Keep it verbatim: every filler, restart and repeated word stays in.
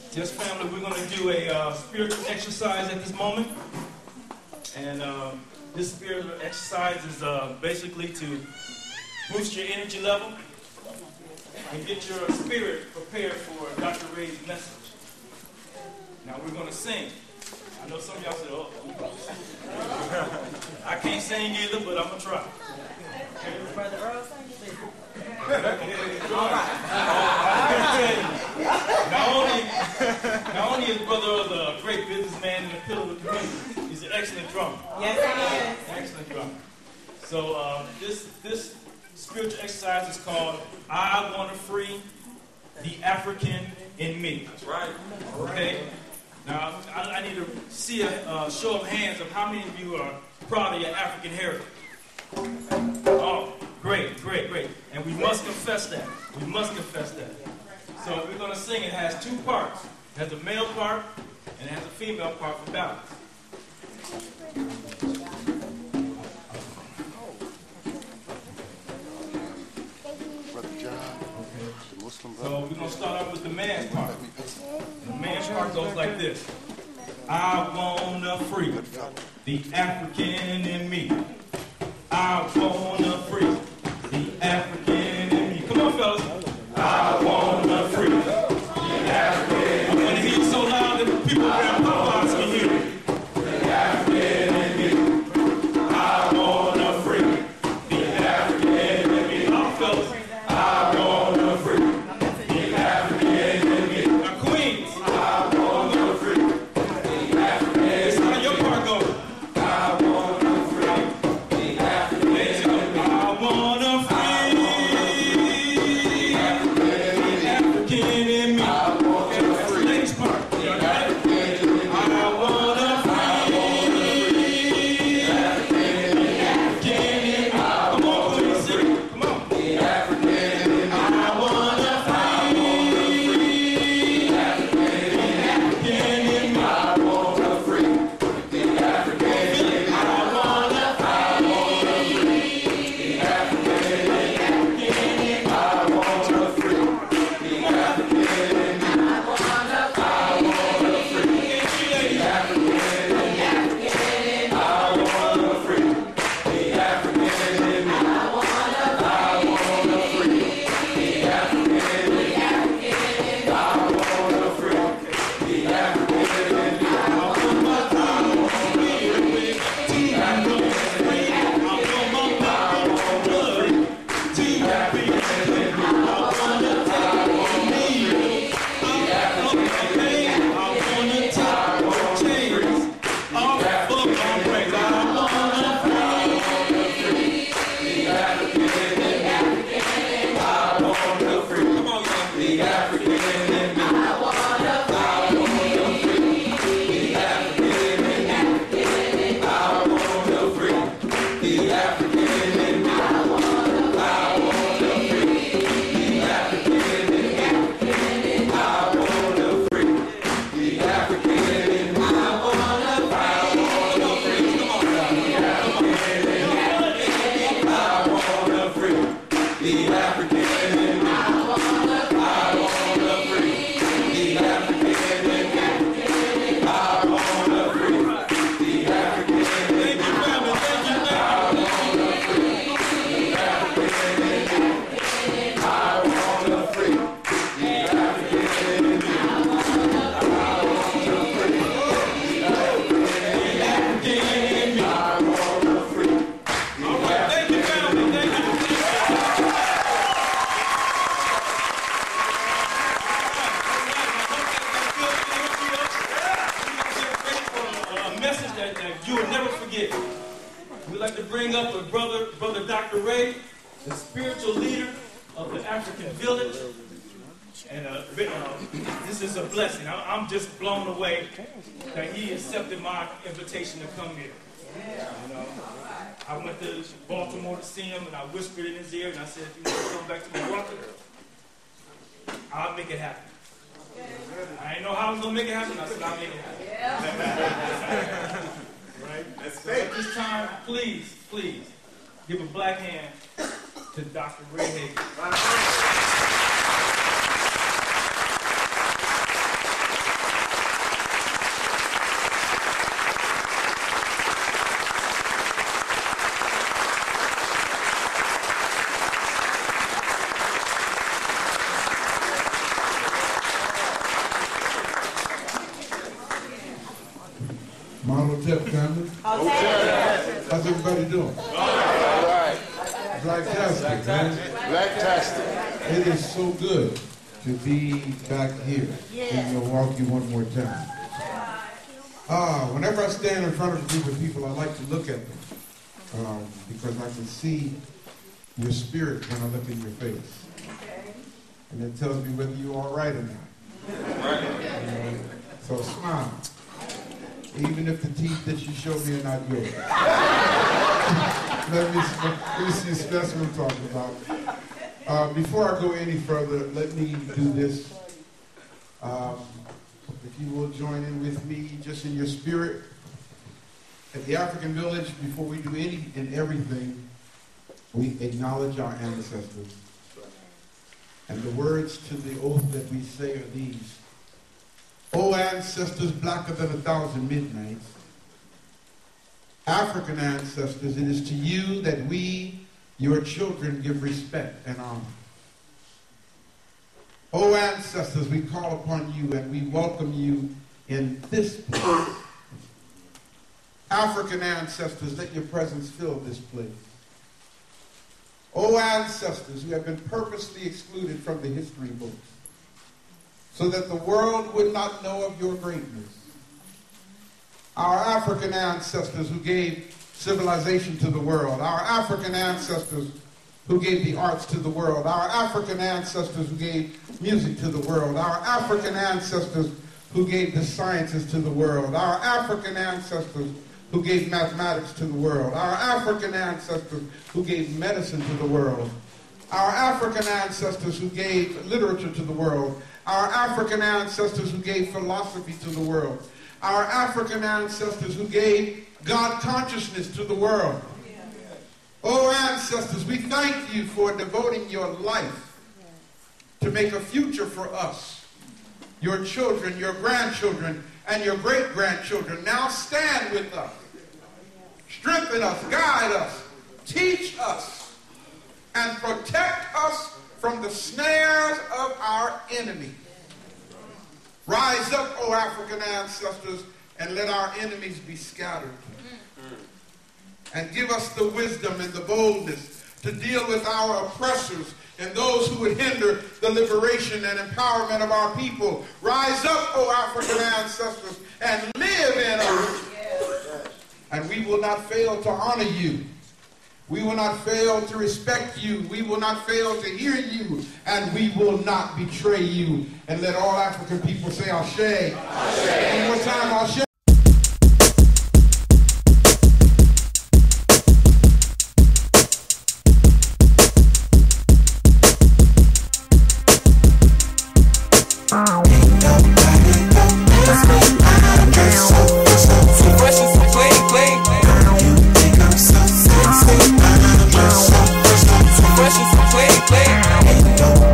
Yes, family, we're going to do a uh, spiritual exercise at this moment. And uh, this spiritual exercise is uh, basically to boost your energy level and get your spirit prepared for Doctor Ray's message. Now we're going to sing. I know some of y'all said, oh, I can't sing either, but I'm going to try. Brother Earl sing? All right. Not only, not only is Brother Earl a great businessman and a pillar of the community, he's an excellent drummer. Yes, he is. Excellent drummer. So uh, this this spiritual exercise is called "I Want to Free the African in Me." That's right. Okay. Now I, I need to see a uh, show of hands of how many of you are proud of your African heritage. Oh, great, great, great. And we must confess that. We must confess that. So we're going to sing. It has two parts. It has a male part and it has a female part for balance. Brother John, the Muslim brother. So we're going to start off with the man's part. The man's part goes like this. I want to free the African in me. I want to free the African in me. Come on, fellas. I want to free the African. I'm going to hear you so loud that people around Popeyes can hear it. The African in me. I want to free the African in me. Come on, fellas. I want to free the African in me. Now, Queens. I want to free the African. It's how your part goes. I want to free the African. I want to free. Doctor Ray, the spiritual leader of the African village. And uh, uh, this is a blessing. I, I'm just blown away that he accepted my invitation to come here. You know, I went to Baltimore to see him, and I whispered in his ear, and I said, if you want to come back to Milwaukee, I'll make it happen. I didn't know how I was going to make it happen. I said, I'll make it happen. Right? That's so at this time, please, please, give a black hand to Doctor Ray Hagins. Model Tep family. How's everybody doing? All right. Blacktastic, man. Blacktastic. It is so good to be back here in Milwaukee one more time. Uh, whenever I stand in front of a group of people, I like to look at them um, because I can see your spirit when I look in your face. And it tells me whether you're all right or not. Right. Uh, so smile. Even if the teeth that you show me are not yours. let, me, let me see if that's what I'm talking about. Uh, before I go any further, let me do this. Um, if you will join in with me just in your spirit. At the African village, before we do any and everything, we acknowledge our ancestors. And the words to the oath that we say are these. O ancestors blacker than a thousand midnights, African ancestors, it is to you that we, your children, give respect and honor. O ancestors, we call upon you and we welcome you in this place. African ancestors, let your presence fill this place. O ancestors who have been purposely excluded from the history books, so that the world would not know of your greatness. Our African ancestors who gave civilization to the world. Our African ancestors who gave the arts to the world. Our African ancestors who gave music to the world. Our African ancestors who gave the sciences to the world. Our African ancestors who gave mathematics to the world. Our African ancestors who gave medicine to the world. Our African ancestors who gave literature to the world. Our African ancestors who gave philosophy to the world. Our African ancestors who gave God consciousness to the world. Oh, ancestors, we thank you for devoting your life to make a future for us, your children, your grandchildren, and your great-grandchildren. Now stand with us. Strengthen us, guide us, teach us, and protect us from the snares of our enemy. Rise up, O African ancestors, and let our enemies be scattered. And give us the wisdom and the boldness to deal with our oppressors and those who would hinder the liberation and empowerment of our people. Rise up, O African ancestors, and live in us. And we will not fail to honor you. We will not fail to respect you. We will not fail to hear you. And we will not betray you. And let all African people say, Ashe. Ashe. One more time, Ashe. Fresh and so clean, clean.